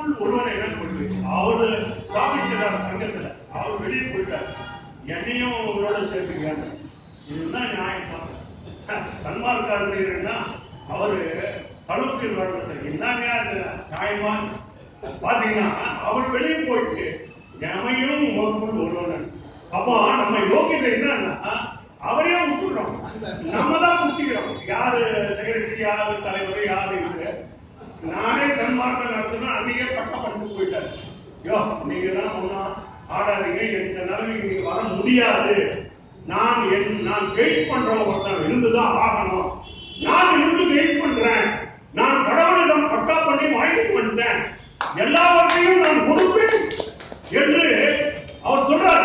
ஒருவனை தான் கொள்கை. அவரு ஸ்தாபிக்கிறார் சங்கத்துல, அவர் வெளியே போயிட்டார். என்னையும் அவரோட சேர்த்துக்கிறாங்க. இதுதான் நியாயம். சன்மார்க்காரன்னா அவரு தடுப்பில் வரணும் சார். என்னங்க நியாயமா பாத்தீங்கன்னா அவர் வெளியே போயிட்டு எமையும் உங்களுக்குள் ஒருவன். அப்போ நம்ம யோகிதை என்னன்னா அவரே விட்டுறோம், நம்ம தான் பிடிச்சிக்கிறோம். யாரு செக்ரட்டரி, யாரு தலைவர், யாரு இது. நானே சன்மார்க்கம் நடத்தினா அன்னைக்கே பட்டம் பண்ணிட்டு போயிட்டாரு. யோ நீங்க தான் ஒன்னா ஆடாதீங்க, எந்த நிலைமைக்கு நீங்க வர முடியாது. நான் வெயிட் பண்றவங்க ஒருத்தன் இருந்துதான் ஆகணும். நான் இருந்து வெயிட் பண்றேன். நான் கடவுளிடம் பட்டா பண்ணி வாங்கிட்டு வந்துட்டேன், எல்லாவற்றையும் நான் கொடுப்பேன் என்று அவர் சொல்றார்.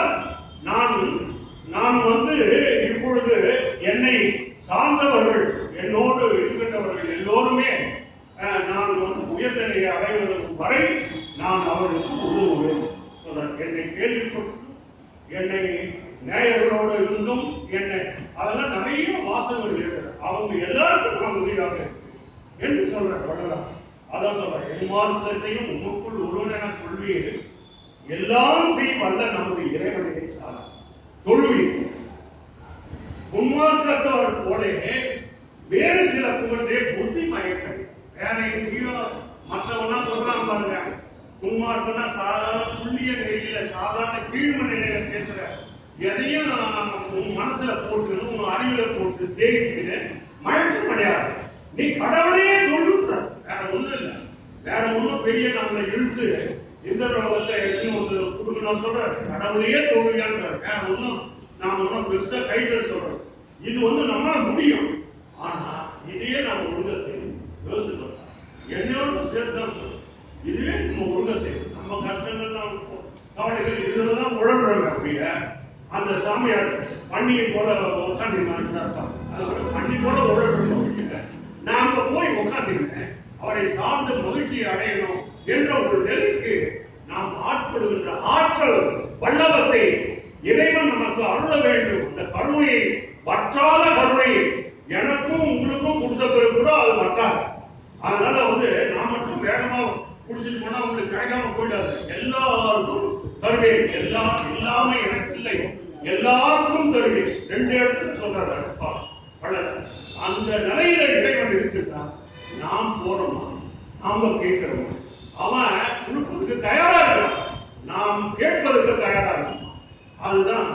நான் இப்பொழுது என்னை சார்ந்தவர்கள், என்னோடு இருக்கின்றவர்கள் எல்லோருமே நான் உயர்நிலையை அடைவதற்கு வரை நான் அவர்களுக்கு உதவுவேன். என்னை கேள்விப்பட்டு என்னை நேயர்களோடு இருந்தும் என்னை அதெல்லாம் நிறைய வாசகங்கள் இருக்கிறது. அவங்க எல்லாருக்கும் நான் உதவியாக என்று சொல்றேன். வள்ளலார் அதான் சொல்றேன். என்மார்க்கத்தையும் உமக்குள் ஒருவன கொள்வீர், எல்லாம் செய் வல்ல நமது இறைவனை சார் தொழுவீர். உன்மார்க்கத்தவர் போல வேறு சில புகழே புத்தி மயக்கம். வேற எங்கேயோ மற்றவனா சொல்றான் பாருங்க, உன்மார்க்கம்னா சாதாரண புள்ளிய நெறியில சாதாரண கீழ்ம நிலையில பேசுற எதையும் உன் மனசுல போட்டு உன் அறிவுல போட்டு தேய்க்கிட்டு மயக்கம் கிடையாது. நீ கடவுளையே தொழுற, வேற ஒண்ணும் இல்லை. வேற ஒண்ணும் பெரிய நம்மளை இழுத்து இந்த ரோகத்தை எடுத்து கொடுக்கணும் சொல்ற, கடவுளையே தொழுவியான்னு. வேற ஒண்ணும் நாம ஒன்னும் பெருசா கைகள் சொல்றோம். இது நம்மளால முடியும். ஆனா இதையே நாம ஒழுங்கா செய்யணும். யோசிச்சு என்னோட சேர்த்துதான் சொல்றோம். இதுவே நம்ம ஒழுங்கா செய்யணும். நம்ம கஷ்டங்கள்லாம் கவலைகள் இதுலதான் உழவுறாங்க. அப்படியே அந்த சாமியார் பண்ணியை போல உட்காந்து பண்ணி போல உழவுறோம். நாம போய் உட்காந்துருக்கேன் அவரை சார்ந்த மகிழ்ச்சியை அடையணும் என்ற ஒரு நிலைக்கு நாம் ஆட்படுகின்ற ஆற்றல் வல்லவத்தை இறைவன் நமக்கு அருள வேண்டும். இந்த கருணையை, வற்றாத கருணையை எனக்கும் உங்களுக்கும் கொடுத்த பிறகு கூட அது வற்றாது. அதனால நான் மட்டும் வேகமா குடிச்சிட்டு போனா உங்களுக்கு கிடைக்காம போயிடாது. எல்லாருக்கும் தருவேன். எல்லாமே எனக்கு இல்லை, எல்லாருக்கும் தருவேன். 2 இடத்துல சொல்றாரு அந்த நிலையில இறைவன் இருக்கிறான். நாம் போறோமா, நாம கேட்கிறோமா? அவன் கொடுப்பதற்கு தயாரா இருக்கான், நாம் கேட்பதற்கு தயாரா இருக்கும். அதுதான்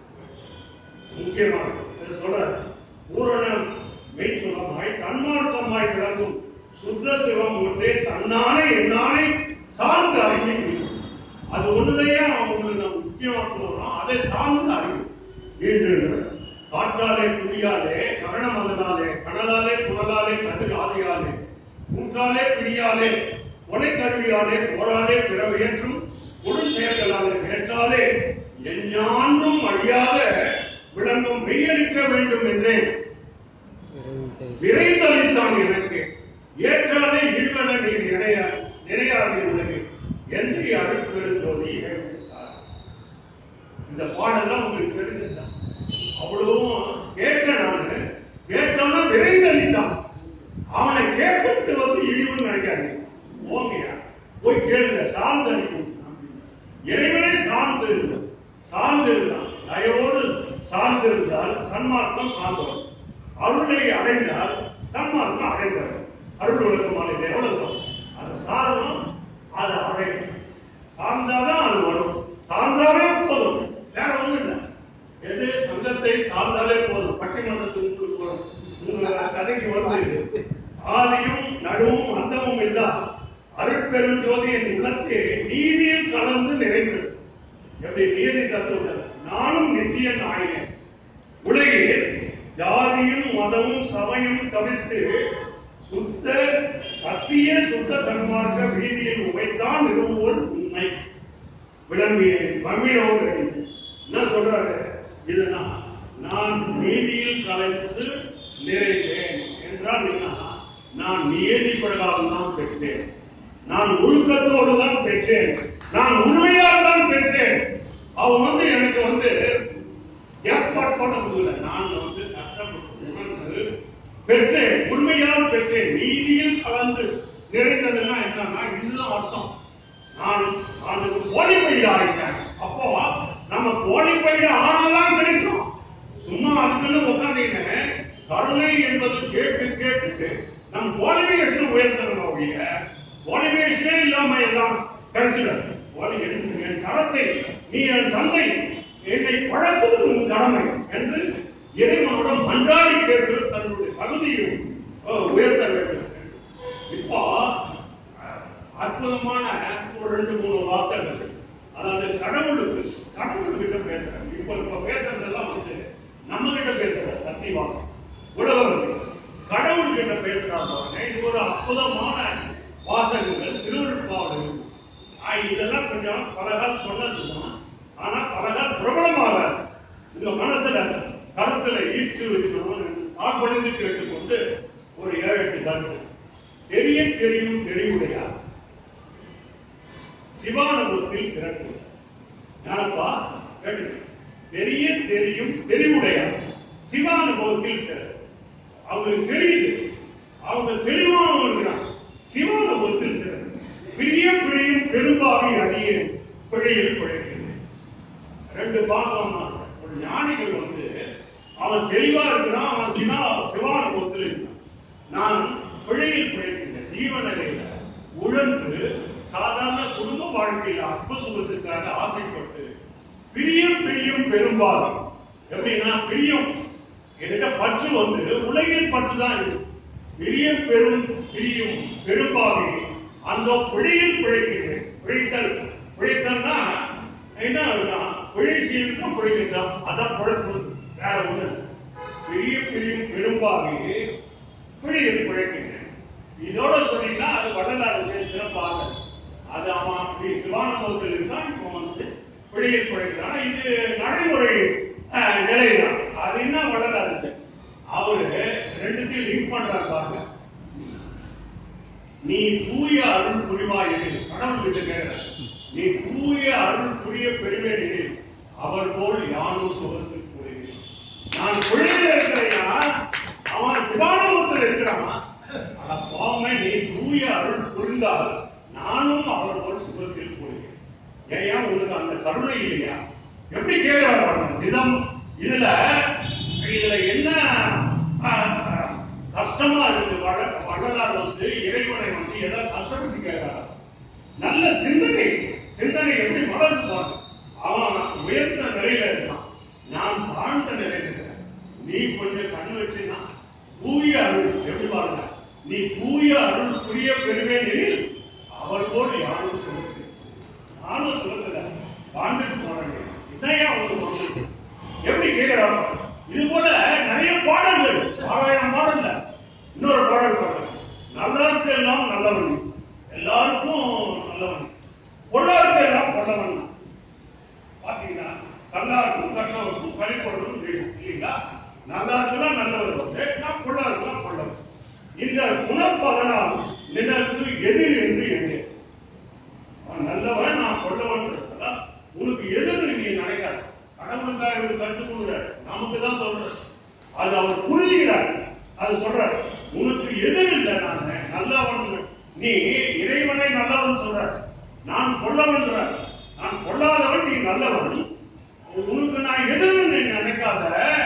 முக்கியமான சொல்றாரு. பூரண மெய்ச்சுலமாய் தன்மார்க்கமாய் விளங்கும் சுத்த சிவம் ஒன்றே தன்னானே என்னானே சார்ந்து அறிவை முடியும். அது ஒன்றுதையே அவங்களுக்கு நம்ம முக்கியமா சொல்றோம். அதை சார்ந்து அறிவு என்று காற்றாலே குடியாலே கரணம் அதனாலே கனலாலே புனலாலே கதிர் ஆதியாலே கூற்றாலே பிடியாலே கொலை கருவியாலே போராலே பிறவையற்றும் உடன் செயல்களாலே வேற்றாலே எஞ்ஞான்றும் அழியாத விளங்கும் மெய்யளிக்க வேண்டும் என்றேன் விரைந்தளித்தான் எனக்கு. ஏற்றாலே இருவன நீ நினையாதே உலகு என்று அடுப்பெருந்தோதி. இந்த பாடெல்லாம் உங்களுக்கு தெரிஞ்சுதான். அவ்வளவும் கேட்டவன விரைந்தளித்தான். அவனை கேட்கறது இழிவுன்னு நினைக்காது. ஓமையா போய் கேளுங்க. சார்ந்து அளிக்கும் இறைவனை சார்ந்து இருந்தான். தயவோடு சார்ந்து இருந்தால் சன்மார்க்கம் சார்ந்தவன். அருளை அடைந்தால் சன்மார்க்கம் அடைந்தவன். அருள் விளக்கமான எவ்வளவு அது சாரணும், அதை அடையும். சார்ந்தாதான் அது வரும். சார்ந்தாலே போதும், வேற ஒண்ணு இல்லை. எது சங்கத்தை சார்ந்தாலே போதும். பட்டிமன்றத்துக்கு கதைக்கு வருது. ஆதியும் நடுவும் அந்தமும் இல்லா அருட்பெரும் ஜோதி என் உள்ளத்தை நீதியில் கலந்து நிறைந்தது. எப்படி நீதி தத்துவம்? நானும் நித்தியன் ஆயினேன். உலகில் ஜாதியும் மதமும் சமயம் தவிர்த்து சுத்த சத்திய சுத்த தன்மார்க்க வீதியில் உமைத்தான் நிறுவுவோர் உண்மை விளம்பியேன். தமிழோடு என்ன சொல்றாரு? இதுதான் நான் நீதியில் கலந்து நிறைந்தேன் என்றால் என்ன? நான் நியதி பிரகாரம் தான் பெற்றேன், நான் ஒழுக்கத்தோடு தான் பெற்றேன், நான் உண்மையாக தான் பெற்றேன். அவன் எனக்கு ஏற்பாடு பண்ண முடியல. நான் கஷ்டப்பட்டு பெற்றேன், உண்மையாக பெற்றேன். நீதியில் கலந்து நிறைந்ததுன்னா என்னன்னா இதுதான் அர்த்தம். நான் அதுக்கு குவாலிஃபைடு ஆகிட்டேன். அப்போ நம்ம குவாலிஃபைடு ஆனாதான் கிடைக்கும். சும்மா அதுக்குன்னு உட்காந்தீங்க. கருணை என்பது கேட்டு கேட்டுட்டு நம் குவாலிஃபிகேஷன் உயர்த்தணும். ஒழிய குவாலிஃபிகேஷனே இல்லாம எல்லாம் கிடைச்சிடும். என் கரத்தை நீ என் தந்தை என்னை பழக்குவது உன் கடமை என்று இறைவனுடன் மன்றாடி கேட்டு தன்னுடைய தகுதியும் உயர்த்த வேண்டும். இப்போ அற்புதமான ஒரு 2-3 வாசகங்கள், அதாவது கடவுள்கிட்ட பேசுறேன். இப்ப பேசுறதெல்லாம் வந்து நம்ம கிட்ட பேசுற சத்தியவாசம் உலகம் கடவுள் கிட்ட பேசுறாங்க. இது ஒரு அற்புதமான வாசகங்கள் திருவருட்பாடு. இதெல்லாம் கொஞ்சம் பலகால் சொன்னதுதான். ஆனா பலகால் பிரபலமாகாது. இந்த மனசுல கருத்துல ஈர்த்து வைக்கணும். ஆட்பணிந்து கேட்டுக்கொண்டு ஒரு 7-8 கருத்து. தெரிய தெரியும் தெரிவுடையார் சிவானுபவத்தில் சிறப்பு. ஞானப்பா கேட்டு. தெரிய தெரியும் தெரிவுடையார் சிவானுபவத்தில் சிறப்பு. அவங்களுக்கு தெரியுது, அவங்க தெளிவாக இருக்கிறாங்க. சிவானுபவத்தில் சிறப்பு. பிரிய பிழையும் பெரும்பாவை அடியே பிழையில் பிழைக்கிறது. 2 பாகம். ஒரு ஞானிகள் வந்து அவன் தெளிவா இருக்கிறான், அவன் சிவானுபவத்தில் இருக்கிறான். நான் பிழையில் பிழைக்கின்றேன். ஜீவநிலையில உழன்று சாதாரண குடும்ப வாழ்க்கையில அற்ப சுகத்திற்காக ஆசைப்பட்டு பிரியம் பிரியும் பெரும்பாலும். எப்படின்னா பிரியம் என்கிட்ட பற்று வந்து உலகில் பற்றுதான் இருக்கு. பிரியம் பிரியும் பெரும்பாவி அந்த பிழையில் பிழைக்கின்றேன். பிழைத்தல்னா என்ன? பிழை செய்யறதுக்கும் பிழைக்கின்றான். அதான் பிழைப்பு, வேற ஒண்ணு. பெரிய பிரியும் பெரும்பாவி பிழையில் பிழைக்கின்றேன். இதோட சொன்னீங்கன்னா அது வள்ளலாருடைய சிறப்பாக. அது அவன் சிவானுபவத்தில் இருக்கான். இப்போ வந்து பிழையில் பிழைக்கிறான். இது நடைமுறை நிலைதான். அது என்ன வள்ளலாரு அவரு 2த்தையும் லிங்க் பண்றாரு பாருங்க. நீ தூய அருள் புரிவாய் எனில், கடவுள் கிட்ட கேட்கிற, நீ தூய அருள் புரிய பெறுவேன் எனில் அவர் போல் யானும் சுகத்தில் கூறுகிறேன். நான் பிழையில இருக்கிறையா, அவன் சிவானுபவத்தில் இருக்கிறான். அத போமே நீ தூய அருள் புரிந்தால் நானும் அவர் போல் சுகத்தில் கூறுகிறேன். ஏயா உங்களுக்கு அந்த கருணை இல்லையா? எப்படி கேட்கிறார் விதம். இதுல என்ன கஷ்டமா இருக்கு? வள்ளலார் வந்து இறைவனை வந்து ஏதாவது கஷ்டப்பட்டு கேட்கிறார். நல்ல சிந்தனை எப்படி வளர்ந்து போன. அவன் உயர்ந்த நிலையில இருக்கான், நான் தாழ்ந்த நிலையில இருக்கிறேன். நீ கொஞ்சம் கண் வச்சுன்னா தூய அருள் எப்படி பாருங்க. நீ தூய அருள் புரிய பெறுவேன் எனில் அவர் போல் யாரும் சொல்லுது. நானும் சொல்லல வாழ்ந்துட்டு போறேன். இதையா அவங்க எப்படி கேட்கிறாங்க? இது போல நிறைய பாடல்கள், 6000 பாடல்ல இன்னொரு பாடல் பாருங்க. நல்லாருக்கு எல்லாம் நல்லவன், எல்லாருக்கும் நல்லவன், பொல்லாருக்கு எல்லாம் பொல்லவன். பாத்தீங்கன்னா நல்லாருக்கும் கல்லவருக்கும் கழிப்பொருளும் தெரியும் இல்லைங்களா? நல்லாருக்குலாம் நல்லவர், பொல்லாருக்குலாம் பொல்லவன். இந்த குணப்பதனால் நினக்கு எதிர் என்று எண்ணு. நல்லவன் நான் கொள்ளவன் உனக்கு எதிர் நீ நினைக்காத. கடவுளுக்காக இவரு கற்றுக் கொடுக்கிறார், நமக்கு தான் சொல்ற. அது அவர் புரிஞ்சுக்கிறார். அது சொல்ற உனக்கு எதிர் இல்லை, நான் நல்லவன். நீ இறைவனை நல்லவன் சொல்ற, நான் கொள்ளவன். நான் கொள்ளாதவன், நீ நல்லவன். உனக்கு நான் எதிர் நினைக்காத,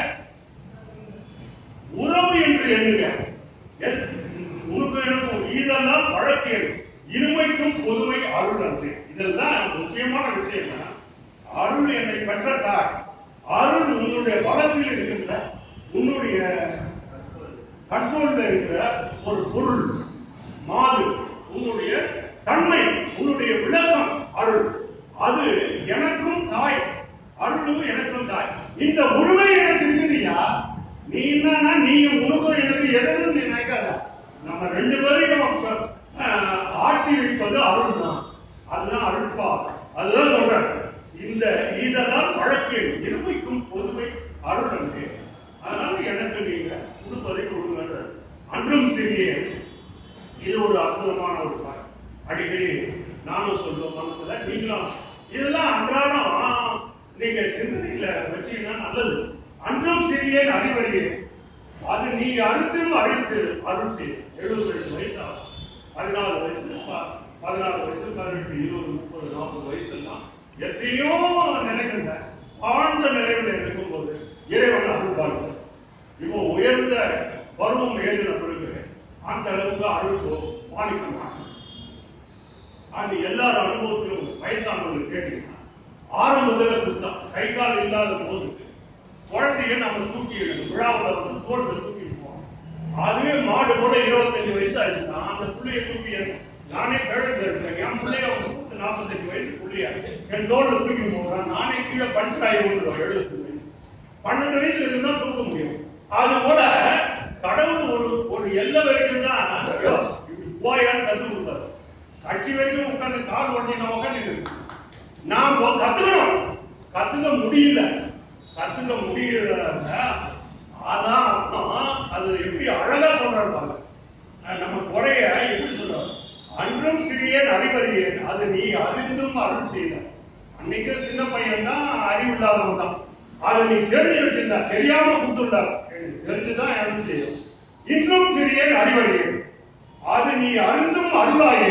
உறவு என்று எண்ணுங்க. உனக்கு எனக்கும் இதெல்லாம் வழக்கியல், இருமைக்கும் பொதுமை அருள் அன்று. இதெல்லாம் முக்கியமான விஷயம். அருள் என்னை பெற்ற தாய். அருள் உன்னுடைய பலத்தில் இருக்கின்ற, உன்னுடைய கண்ட்ரோல்ல இருக்கிற ஒரு பொருள் மாது, உன்னுடைய தன்மை, உன்னுடைய விளக்கம் அருள். அது எனக்கும் தாய், அருளும் எனக்கும் தாய். இந்த உரிமை எனக்கு இருக்குதுயா. நீ என்னன்னா நீயும் உனக்கும் எனக்கு எதுன்னு நினைக்காத. நம்ம 2 பேரையும் ஆட்டி வைப்பது அருள் தான். அதுதான் அருள்பா. அதுதான் சொல்ற. இதெல்லாம் வழக்கில் இருமைக்கும் பொதுமை அருள் அன்று. அதனால எனக்கு நீங்க கொடுப்பதை கொடுங்க. அன்றும் சிறிய. இது ஒரு அற்புதமான ஒரு பாடம். அடிக்கடி நானும் சொல்லுவோம் மனசுல. நீங்களும் இதெல்லாம் அன்றாடம் நீங்க சிந்தனையில வச்சீங்கன்னா நல்லது. அன்றும் சிறிய அறிவறியே. அது நீ அறுத்தும் அருள் செய்யும். 72 வயசு ஆகும், 14 வயசு 14 வயசு 18 20 30 40 வயசு எல்லாம் எத்தனையோ நிலைகள்ல ஆழ்ந்த நிலைகளை இருக்கும்போது இறைவன் அருள்வார்கள். இப்போ உயர்ந்த பருவம் ஏதின பிறகு அந்த அளவுக்கு அழுக்கோ பாதிக்க மாட்டோம். அது எல்லார் அனுபவத்திலும் வயசானவர்கள் கேட்டீங்கன்னா ஆரம்பத்தில் கொடுத்தான் கை கால் இல்லாத போது குழந்தைய நம்ம தூக்கி விழாவில் வந்து தோட்டத்தை தூக்கிட்டு போவோம். அதுவே மாடு கூட 25 வயசு ஆயிடுச்சுன்னா அந்த பிள்ளைய தூக்கி நானே கிழக்கு இருக்கேன். என் பிள்ளைய 45 வயசு பிள்ளையா என் தோட்டத்தை தூக்கி போடுறான். நானே கீழே பஞ்சகாய விட்டுருவேன். 70 வயசு 12 வயசு வரைக்கும் தான் தூக்க முடியும். அது போல கடவுள் ஒரு எல்லை வரைக்கும் தான் போயான்னு கத்து கொடுத்தாரு. கட்சி வரைக்கும் உட்காந்து கால் ஓட்டி நம்ம உட்காந்து நாம் கத்துக்க முடியல. அதான் அர்த்தம். அது எப்படி அழகா சொல்றாரு பாருங்க. நம்ம குறைய எப்படி சொல்றோம்? அன்றும் சிறியன் அறிவறியேன் அது நீ அறிந்தும் அருள் செய்த. அன்னைக்கு சின்ன பையன் தான் அறிவு இல்லாதவன் தான். அதை நீ தெரிஞ்சு வச்சிருந்தா தெரியாம கொடுத்துள்ளார். தெரிஞ்சுதான் அருள் செய்யும். இன்னும் சிறியன் அறிவறியேன் அது நீ அறிந்தும் அருளாயே.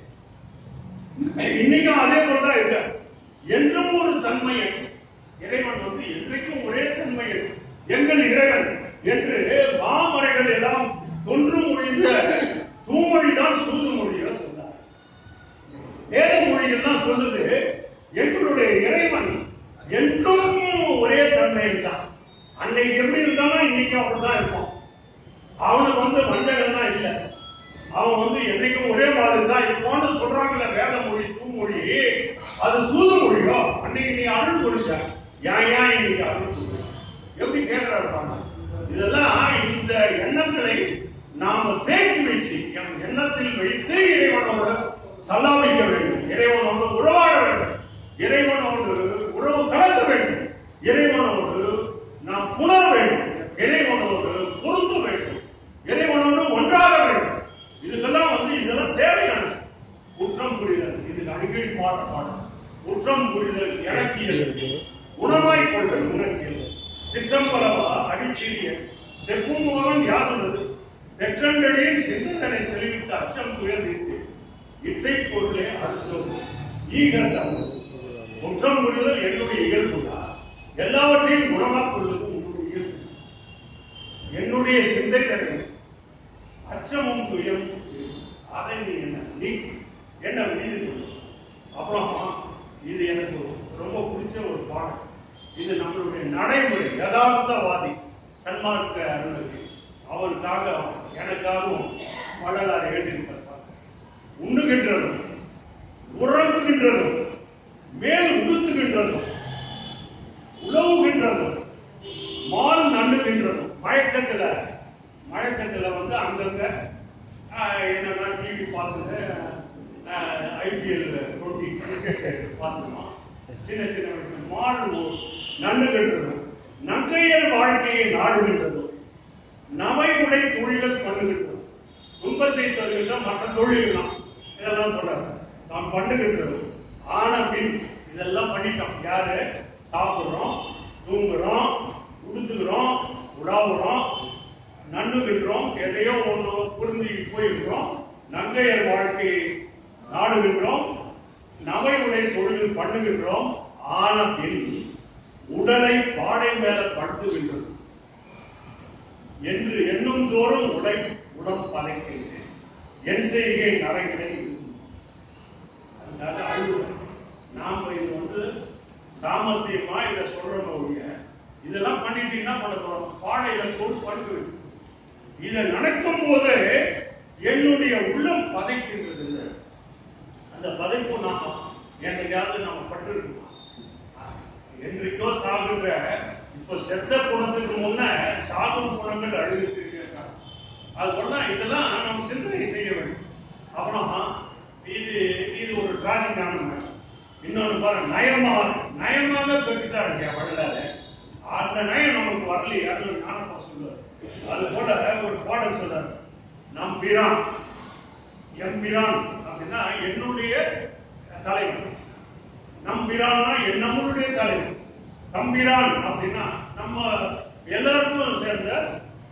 இன்னைக்கும் அதே போலதான் இருக்க. என்றும் ஒரு தன்மை இறைவன் வந்து என்றைக்கும் ஒரே தன்மை எங்கள் இறைவன் என்று மாமறைகள் எல்லாம் தொன்று மொழிந்த தூமொழிதான் சூது மொழியோ சொன்னார். வேத மொழிகள் தான் சொல்லுது எங்களுடைய இறைவன் என்றும் ஒரே தன்மை தான். அன்னைக்கு எப்படி இருந்தாலும் இன்னைக்கு அப்படிதான் இருப்பான். அவனுக்கு வந்து வஞ்சகம்லாம் இல்லை. அவன் வந்து என்னைக்கும் ஒரே மாதிரி தான் இருப்பான்னு சொல்றாங்கல்ல வேத மொழி தூமொழி. அது சூது மொழியோ? அன்னைக்கு நீ அருள் கொடுக்க ஏன் இன்னைக்கு அருள் கொடுக்க எப்படி கேட்கிறாரு? இதெல்லாம் இந்த எண்ணங்களை நாம தேக்கி வச்சு எண்ணத்தில் வைத்து இறைவனோடு சல்லாபிக்க வேண்டும். இறைவனோடு உறவாட வேண்டும். இறைவனோடு உறவு கலக்க வேண்டும். இறைவனோடு நாம் புணர வேண்டும். இறைவனோடு பொருந்த வேண்டும். இறைவனோடு ஒன்றாக வேண்டும். இதுக்கெல்லாம் வந்து இதெல்லாம் தேவையான குற்றம் புரிதல். இதுக்கு அடிக்கடி பாடம் குற்றம் புரிதல் இலக்கியல் உணவாய் கொள்தல் உணர்ச்சியல் சிற்றம்பலவா அடிச்செறிய செப்பும் மூலம் யாதுள்ளது தெற்றண்டடியின் சிந்தனை தெளிவித்த அச்சம் துயர் நீத்து இசை பொருளே அர்த்தம் ஈகல். குற்றம் புரிதல் என்னுடைய இயல்புதான். எல்லாவற்றையும் குணமாக்குள்ளது உங்களுடைய இயல்பு. என்னுடைய சிந்தை தன்மை அச்சமும் துயரும் அதை நீ என்ன மீது. அப்புறம் இது எனக்கு ரொம்ப பிடிச்ச ஒரு பாடம். இது நம்மளுடைய நடைமுறை யதார்த்தவாதி சன்மார்க்க அருள்க்கு அவருக்காக எனக்காகவும் வள்ளலார் எழுதியிருப்பார். உண்ணுகின்றதும் உறங்குகின்றதும் மேல் உடுத்துகின்றதும் உழவுகின்றதும் மால் நண்ணுகின்றதும் மயக்கத்துல வந்து அங்கங்க என்னன்னா டிவி பார்த்துட்டு IPL 20 கிரிக்கெட் பார்த்துமா சின்ன மால் நண்ணுகின்றதும் நங்கையர் வாழ்க்கையை நாடுகின்றதும் நமைமுறை தொழில்கள் பண்ணுகின்றதும் துன்பத்தை தருகின்ற மற்ற தொழில்கள் இதெல்லாம் சொல்றாங்க. நாம் பண்ணுகின்றதும் ஆன பின் இதெல்லாம் பண்ணிட்டோம். யாரு? சாப்பிடுறோம், தூங்குறோம், உடுத்துக்கிறோம், உடாவுறோம், நண்ணுகின்றோம், எதையோ ஒன்று புரிந்து போயிருக்கிறோம், நங்கையர் வாழ்க்கையை நாடுகின்றோம், நவை உடை தொழில் பண்ணுகின்றோம். ஆன பின் உடலை பாடை மேல படுத்துகின்றது என்று எண்ணும் தோறும் உடம் பதைக்கின்றேன் என் செய்கை நரைகளை. நாம இது வந்து சாமர்த்தியமா இதை சொல்றோம். இதெல்லாம் பண்ணிட்டீங்கன்னா பண்ண போறோம். பாடையில போட்டு படுத்து இதை நடக்கும் போது என்னுடைய உள்ளம் பதைக்கின்றது. அந்த பதைப்பு நாம என்னைக்காவது நாம பட்டு இருக்கோம். என்றைக்கோ சாகுன்ற இப்ப செத்த குணத்துக்கு முன்ன சாகும் குணங்கள் அழுகிட்டு இருக்காங்க. அது போல இதெல்லாம் நம்ம சிந்தனை செய்ய வேண்டும். அப்புறம் இது ஒரு டிராஜிக்கான. இன்னொன்னு பாருங்க, நயமாக பெற்றுட்டாரு வள்ளலாரு. அந்த நயம் நமக்கு வரலையே. அது ஒரு ஞானப்பா சொல்லுவார். அது போல ஒரு பாடல் சொல்றாரு. நம் பிரான் எம்பிரான் அப்படின்னா என்னுடைய தலைவன். நம் பிரான்னா நம்மளுடைய தலைவன். தம்பிரான் அப்படின்னா நம்ம எல்லாருக்கும் சேர்ந்த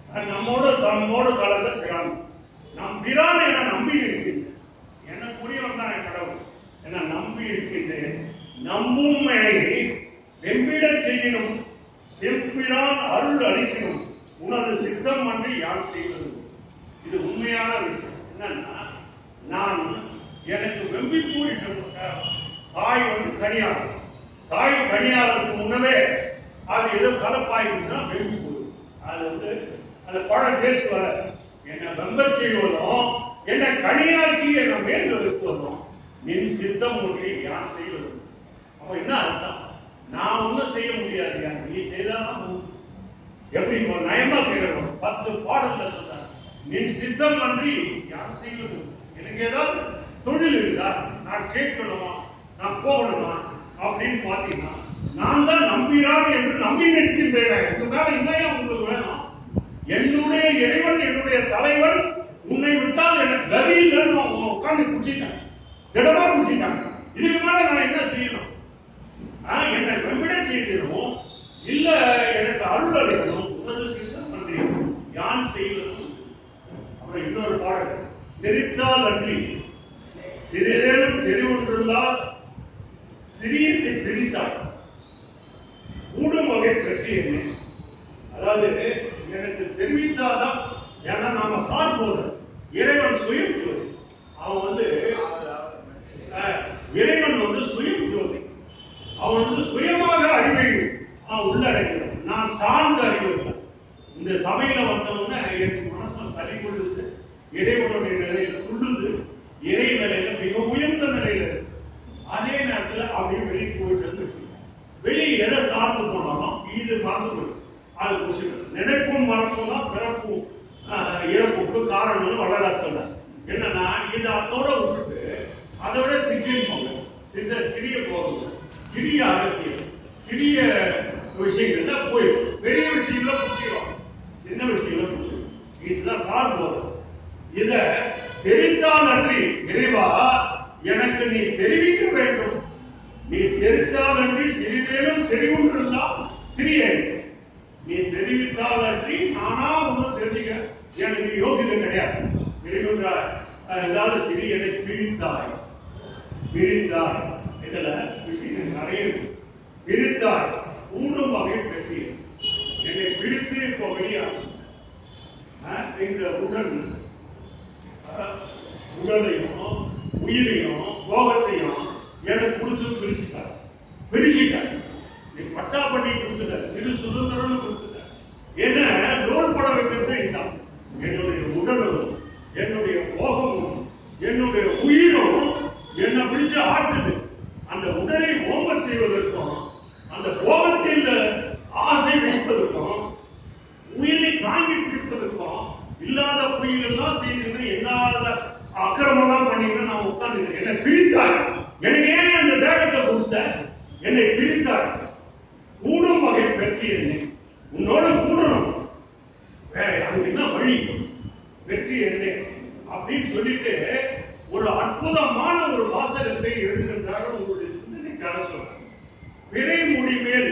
நம்மோடு கலந்த பிரான். நம் பிரான் என நம்பி இருக்கீங்க. எனக்குரிய தெய்வம் தான் என் கடவுள். என்ன நம்பி இருக்கின்றேன். நம்பும் வெம்பிட செய்யணும், செம்பிடான் அருள் அளிக்கணும், உனது சித்தம் அன்றி யான் செய்வது. இது உண்மையான விஷயம். என்னன்னா, நான் எனக்கு வெம்பி கூறிட்ட தாய் கனியார். தாய் கனியாருக்கு முன்னவே அது ஏதோ கலப்பாயிருந்தா வெம்பி கூறு. அது அந்த பழம் டேஸ்ட் வர என்ன வெம்ப செய்வதும் என்ன கனியாக்கி என்ன மேல் வைப்பதும் நின் சித்தம் ஒன்றை யான் செய்வது. அப்ப என்ன அர்த்தம்? நான் ஒன்னும் செய்ய முடியாது, நீ செய்தாதான். எப்படி நயமா கேட்கிறோம். 10 பாடல்ல சொல்றாங்க, நின் சித்தம் அன்றி யான் செய்வது. எனக்கு ஏதாவது தொழில் இருந்தா நான் கேட்கணுமா, நான் போகணுமா அப்படின்னு பாத்தீங்கன்னா, நான் தான் நம்பினான் என்று நம்பி நிற்கின்றேன். இதுக்கு மேல இன்னும் உங்களுக்கு வேணும். என்னுடைய இறைவன், என்னுடைய தலைவன், உன்னை விட்டால் எனக்கு கதி இல்லைன்னு உட்காந்து பிடிச்சிட்டாங்க, திடமா பிடிச்சிட்டாங்க. இதுக்கு மேல நான் என்ன செய்யணும்? என்னை வெம்பிட செய்திடணும், இல்ல எனக்கு அருள் அளிக்கணும், உனது சித்தம் அன்றி யான் செய்வதும். அப்புறம் இன்னொரு பாடல், தெரித்தால் அன்றி சிறிதேனும் தெரிவுன்றிருந்தால் சிறியத்தை பிரித்தாள் கூடும் வகை பற்றி என்ன. அதாவது எனக்கு தெரிவித்தாதான். ஏன்னா நாம சார்போது இறைவன் சுயம் ஜோதி. அவன் இறைவன் சுயம் ஜோதி. அவன் சுயமாக அறிவை உள்ளடக்கிறான். நான் சார்ந்த அறிவு. இந்த சபையில வந்தவங்க எனக்கு மனசம் தள்ளி கொள்ளுது, இறைவனுடைய நிலையில துள்ளுது, இறை நிலையில மிக உயர்ந்த நிலையில. அதே நேரத்தில் அப்படியே வெளியே போயிட்டு வெளியே எதை சார்ந்து போனாலும் இது மறந்து போயிடும். அது புரிச்சுக்கணும். நினைப்பும் மறப்பும் தான் பிறப்பும் இறப்புக்கு காரணம் வளராத்தல. என்னன்னா இது அதோட விட்டுட்டு அதோட சிறிய போகுது, சிறிய அரசியல், சிறிய விஷயங்கள்ல போயிடும். பெரிய விஷயங்கள புரியும், சின்ன விஷயங்கள புரியும். இதுதான் சார்பு. இத தெரிந்தால் அன்றி இறைவா எனக்கு நீ தெரிவிக்க வேண்டும். நீ தெரிந்தால் அன்றி சிறிதேனும் தெரிவுன்றிருந்தால் சிறிய, நீ தெரிவித்தால் அன்றி நானா ஒன்றும் தெரிஞ்சுக்க எனக்கு யோகிதை கிடையாது. தெரிவித்தார் ஏதாவது சிறியனை பிரித்தாய் இதுல விஷயம் நிறைய பிரித்தாய் ஊடும் வகை பெற்றி என்னை பிரித்து இப்போ வெளியாகும். இந்த உடலையும் உயிரையும் போகத்தையும் எனக்கு கொடுத்து பிரிச்சுட்டார். நீ பட்டா பண்ணி கொடுத்துட்ட, சிறு சுதந்திரம் கொடுத்துட்ட. என்ன லோன் பட வைக்கிறது இதுதான். என்னுடைய உடலும் என்னுடைய போகமும் என்னுடைய உயிரும் என்னை பிடிச்சு ஆட்டுது. அந்த உடலை ஓம்ப செய்வதற்கும் அந்த போகத்தில் ஆசை வைப்பதற்கும் உயிரை தாங்கி பிடிப்பதற்கும் இல்லாத பொய்கள் எல்லாம் செய்து இல்லாத அக்கிரமெல்லாம் பண்ணீங்கன்னா நான் உட்கார்ந்து என்னை பிரித்தார். எனக்கு ஏன் அந்த தேகத்தை கொடுத்த? என்னை பிரித்தார். கூடும் வகை பெற்றி என்னை உன்னோட கூடணும், அதுக்கு என்ன வழி? வெற்றி என்னை அப்படின்னு சொல்லிட்டு ஒரு அற்புதமான ஒரு வாசகத்தை எழுதுகின்றார். உங்களுடைய சிந்தனைக்காக சொல்றாங்க. பிறை முடி மேல்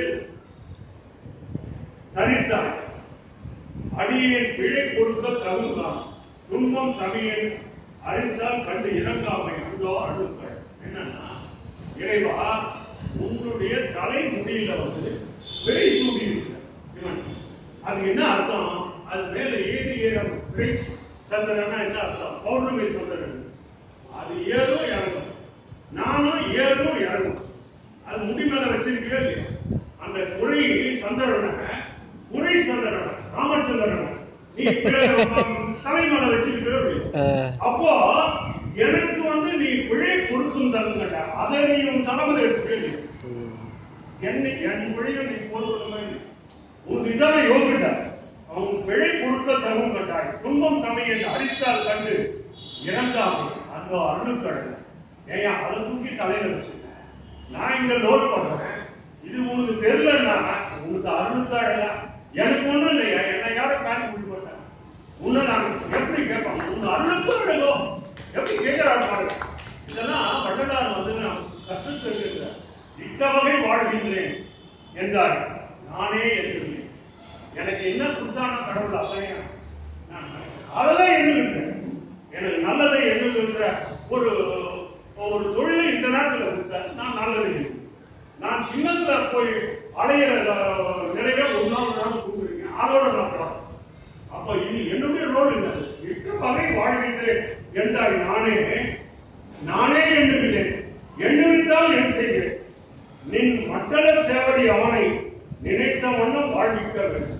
தரித்தார் அடியேன் பிழை கொடுக்க தகுந்தான் துன்பம் சமையன் அறிந்தால் கண்டு இறங்காமை அந்தோ அழுக்கள். என்னன்னா, இறைவா உன்னுடைய தலை முடியில பிறை சூடி இருக்கிற அது என்ன அர்த்தம்? அது மேல ஏறி பிறை சந்திரனா என்ன அர்த்தம்? பௌர்ணமி சந்திரன். அது ஏறும் இறங்கும், நானும் ஏறும் இறங்கும். அது முடி மேல வச்சிருக்கவே இல்லையா? அந்த குறை சந்திரனை ராமச்சந்திரன் நீ தலைமலை வச்சிருக்கவே. அப்போ எனக்கு நீ பிழை கொடுக்கும் தருங்கட்ட, அதை நீ உன் தலைமுறை வச்சுக்கவே. என் பிழையை நீ பொறுப்பு உனக்கு இதான யோகிட்ட அவன் பிழை கொடுக்க தரும் கட்டாய் துன்பம் தமையை அடித்தால் கண்டு இறங்காமல் அந்த அருளுக்கடல். ஏயா அதை தூக்கி தலையில வச்சுக்க. நான் இங்க லோட் பண்றேன், இது உனக்கு தெரியலன்னா உனக்கு அருளுக்காடல. எனக்கு ஒண்ணும் இல்லையா, என்ன யாரும் காணி முடிவு பண்ண உன்னை நான் எப்படி கேட்பாங்க? உங்க அருளுக்காடலோ எப்படி கேட்கிறாரு பாருங்க. இதெல்லாம் வள்ளலார் நான் கற்று தெரிவிக்கிறார். இட்ட வகை வாழ்கின்றேன் என்றார். நானே எழுதுகிறேன். எனக்கு என்ன கொடுத்தான கடவுள் அசையா அதெல்லாம் எண்ணுகின்றேன். எனக்கு நல்லதை எண்ணுகின்ற ஒரு ஒரு தொழிலை இந்த நேரத்தில் கொடுத்தா நான் நல்லது. நான் சின்னத்துல போய் அடையிற நிலையில ஒன்னாவது நாள் கொடுக்குறீங்க, அதோட நான் பார்ப்பேன். அப்ப இது என்னுடைய ரோல் என்ன? 8 வகை வாழ்கின்றேன் என்றால் நானே எண்ணுகிறேன், எண்ணுவித்தால் என் செய்கிறேன். நின் மட்டலர் சேவடி அவனை நினைத்த வண்ணம் வாழ்விக்க வேண்டும்.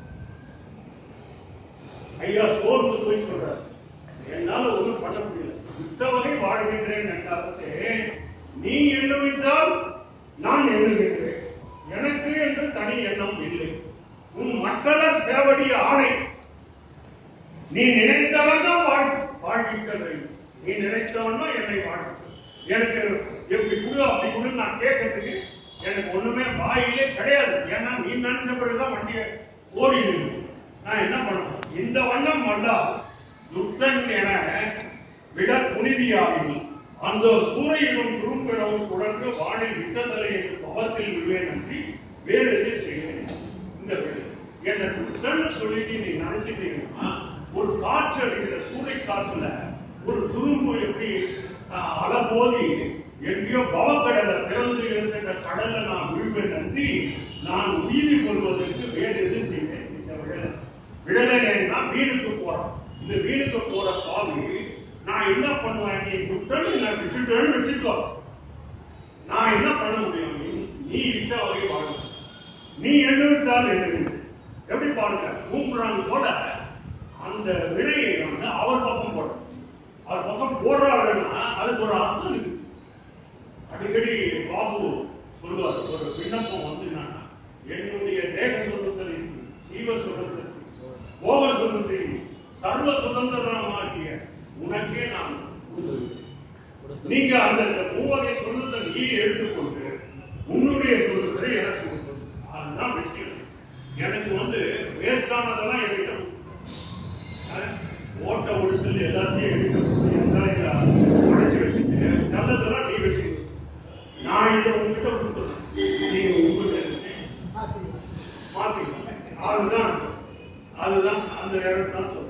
ஐயா சோர்ந்து போய் சொல்றார், என்னால ஒன்றும் பண்ண முடியல, 8 வகை வாழ்கின்றேன் என்றாலே நீ எண்ணுவித்தால் நான் எண்ணுகின்றேன், எனக்கு என்று தனி எண்ணம் இல்லை. உன் மட்டலர் சேவடி ஆணை நீ நினைத்தவன் வாழ்விக்க வேண்டும். நீ நினைத்தவன் என்னை வாழ்விக்க. எனக்கு எப்படி கொடு அப்படி கொடு நான் கேட்கறதுக்கு எனக்கு ஒண்ணுமே வாயிலே கிடையாது. ஏன்னா நீ நினைச்ச பிறகுதான் வண்டியை ஓடிடு. நான் என்ன பண்ணுவேன்? இந்த வண்ணம் வந்தால் துர்த்தன் என விட புனிதியாகி அந்த சூரியனும் குறும்பிடவும் தொடர்ந்து வானில் விட்டதலை என்று பவத்தில் விழுவேன் நன்றி வேறு எது செய்வேன். இந்த என்ன துர்த்தன்னு சொல்லிட்டு நீ நினைச்சிட்டீங்கன்னா, ஒரு காற்று அடிக்கிற சூறை காற்றுல ஒரு துரும்பு எப்படி அலபோதி எங்கேயோ பவக்கடலை திறந்து இருக்கின்ற கடல்ல நான் விழுவேன் நன்றி நான் உயிரி கொள்வதற்கு வேறு எது செய்வேன். இந்த விழலைன்னா வீணுக்கு போறேன். இந்த வீணுக்கு போற சாமி நான் என்ன பண்ணுவேன்? நீ விட்டுன்னு நான் விட்டுட்டேன்னு வச்சுக்கோ, நான் என்ன பண்ண முடியும்? நீ இட்ட வகை வாழ, நீ எண்ணுவித்தால் எண்ணுவீங்க. எப்படி பாருங்க, கூப்பிடுறாங்க போல அந்த வினையை வந்து அவர் பக்கம் போடுற, அவர் பக்கம் போடுறாருன்னா அதுக்கு ஒரு அர்த்தம் இருக்கு. அடிக்கடி பாபு சொல்லுவார், ஒரு விண்ணப்பம் வந்து என்னுடைய தேக சுதந்திரம், ஜீவ சுதந்திரம், போக சுதந்திரம், சர்வ சுதந்திரமாகிய உனக்கே நான் நீங்க அந்த மூவகை சுதந்திரத்தை நீ எடுத்துக்கொண்டு உன்னுடைய சுதந்திரத்தை எனக்கு கொடுக்கணும். அதுதான் விஷயம். எனக்கு வந்து வேஸ்டானதெல்லாம் என்கிட்ட ஓட்ட ஒடிசல் எல்லாத்தையும் எடுக்க உடைச்சு வச்சுட்டு நல்லதெல்லாம் நீ வச்சுக்க. நான் இதை உங்ககிட்ட கொடுத்துறேன், நீங்க உங்ககிட்ட மாத்திக்கலாம். அதுதான் அந்த இடத்தான் சொல்றேன்.